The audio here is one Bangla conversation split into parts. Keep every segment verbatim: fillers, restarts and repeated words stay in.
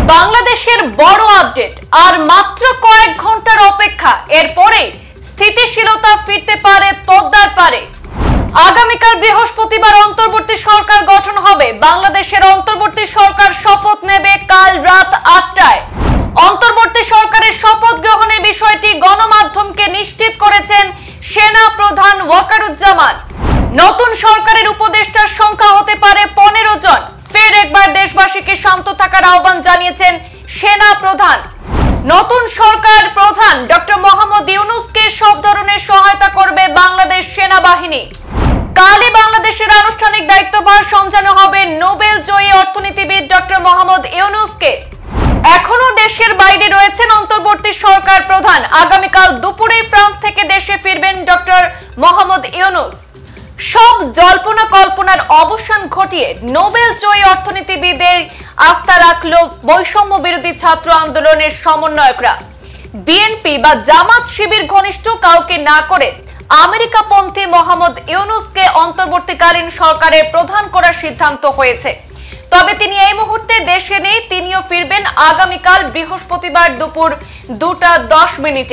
বাংলাদেশের বড় আপডেট আর মাত্র কয়েক ঘন্টার অপেক্ষা এরপরে স্থিতিশীলতা ফিরতে পারে পদ্মার পারে। আগামীকাল বৃহস্পতিবার অন্তর্বর্তী সরকার গঠন হবে। বাংলাদেশের অন্তর্বর্তী সরকার শপথ নেবে কাল রাত আটটায়। অন্তর্বর্তী সরকারের শপথ গ্রহণের বিষয়টি গণমাধ্যমকে নিশ্চিত করেছেন সেনা প্রধান ওয়াকারুজ্জামান। নতুন সরকারের উপদেষ্টার সংখ্যা হতে পারে পনেরো জন। ফের একবার দেশবাসীকে শান্ত থাকার আহ্বান জানিয়েছেন সেনা প্রধান। নতুন সরকার প্রধান ডক্টর মোহাম্মদ ইউনূসকে সব ধরনের সহায়তা করবে বাংলাদেশ সেনাবাহিনী। কালই বাংলাদেশের আনুষ্ঠানিক দায়িত্বভার সমঝানো হবে নোবেল জয়ী অর্থনীতিবিদ ডক্টর মোহাম্মদ ইউনূসকে। এখনো দেশের বাইরে রয়েছেন অন্তর্বর্তী সরকার প্রধান। আগামীকাল দুপুরে ফ্রান্স থেকে দেশে ফিরবেন ডক্টর মোহাম্মদ ইউনূস। সব জল্পনা কল্পনার অবসান ঘটিয়ে নোবেল জয়ী অর্থনীতিবিদের আস্থা রাখল বৈষম্য বিরোধী ছাত্র আন্দোলনের সমন্বয়করা। বিএনপি বা জামাত শিবির ঘনিষ্ঠ কাউকে না করে আমেরিকাপন্থী মোহাম্মদ ইউনূসকে অন্তর্বর্তীকালীন সরকারের প্রধান করার সিদ্ধান্ত হয়েছে। তবে তিনি এই মুহূর্তে দেশে নেই। তিনিও ফিরবেন আগামীকাল বৃহস্পতিবার দুপুর দুটা দশ মিনিটে।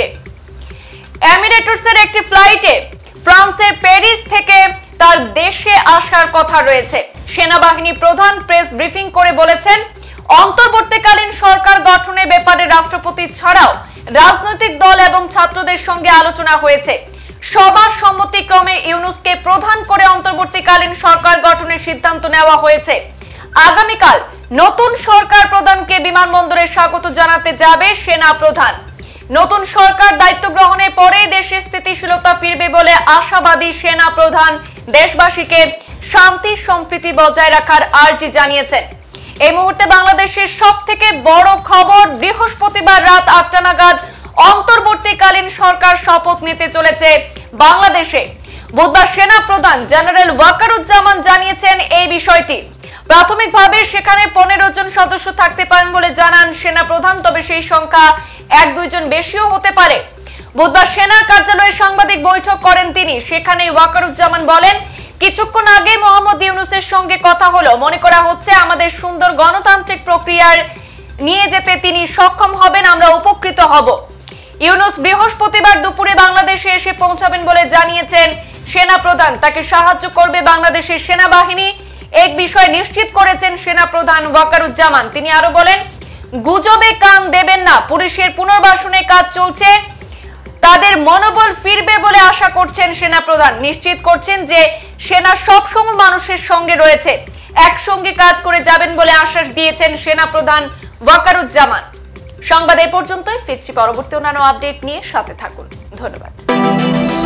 এমিরেটসের একটি ফ্লাইটে ফ্রান্সের প্যারিস থেকে তার দেশে আসার কথা রয়েছে। সেনাবাহিনী প্রধান প্রেস ব্রিফিং করে বলেছেন, অন্তর্বর্তীকালীন সরকার গঠনের ব্যাপারে রাষ্ট্রপতি ছাড়াও রাজনৈতিক দল এবং ছাত্রদের সঙ্গে আলোচনা হয়েছে। সবার সম্মতিক্রমে ইউনূসকে প্রধান করে অন্তর্বর্তীকালীন সরকার গঠনের সিদ্ধান্ত নেওয়া হয়েছে। আগামীকাল নতুন সরকার প্রধানকে বিমানবন্দরে স্বাগত জানাতে যাবে সেনা প্রধান। নতুন সরকার দায়িত্ব গ্রহণের পরে দেশে স্থিতিশীলতা ফিরবে বলে আশাবাদী সেনা প্রধান দেশবাসীকে শান্তি সম্প্রীতি বজায় রাখার আর্জি জানিয়েছেন। এই মুহূর্তে বাংলাদেশের সব থেকে বড় খবর, বৃহস্পতিবার রাত আটটা নাগাদ অন্তর্বর্তীকালীন সরকার শপথ নিতে চলেছে বাংলাদেশে। বুধবার সেনা প্রধান জেনারেল ওয়াকারুজ্জামান জানিয়েছেন এই বিষয়টি। প্রাথমিকভাবে সেখানে পনেরো জন সদস্য থাকতে পারেন বলে জানান সেনা প্রধান, তবে সেই সংখ্যা এক দুইজন বেশিও হতে পারে। বুধবার সেনার কার্যালয়ে সাংবাদিক বৈঠক করেন তিনি। সেখানে ওয়াকারুজ্জামান বলেন, কিছুক্ষণ আগে মোহাম্মদ ইউনূসের সঙ্গে কথা হলো। মনে করা হচ্ছে আমাদের সুন্দর গণতান্ত্রিক প্রক্রিয়ার নিয়ে যেতে তিনি সক্ষম হবেন, আমরা উপকৃত হব। ইউনূস বৃহস্পতিবার দুপুরে বাংলাদেশে এসে পৌঁছাবেন বলে জানিয়েছেন সেনা প্রধান। তাকে সাহায্য করবে বাংলাদেশের সেনাবাহিনী, এক বিষয় নিশ্চিত করেছেন সেনা প্রধান ওয়াকারুজ্জামান। তিনি আরো বলেন, গুজবে কান দেবেন না, পুলিশের পুনর্বাসনের কাজ চলছে, তাদের মনোবল ফিরবে বলে আশা করছেন সেনা প্রধান। নিশ্চিত করছেন যে সেনা সবসময় মানুষের সঙ্গে রয়েছে, একসঙ্গে কাজ করে যাবেন বলে আশ্বাস দিয়েছেন সেনা প্রধান ওয়াকারুজ্জামান। সংবাদ এই পর্যন্তই, ফিরছি পরবর্তী অন্যান্য আপডেট নিয়ে, সাথে থাকুন। ধন্যবাদ।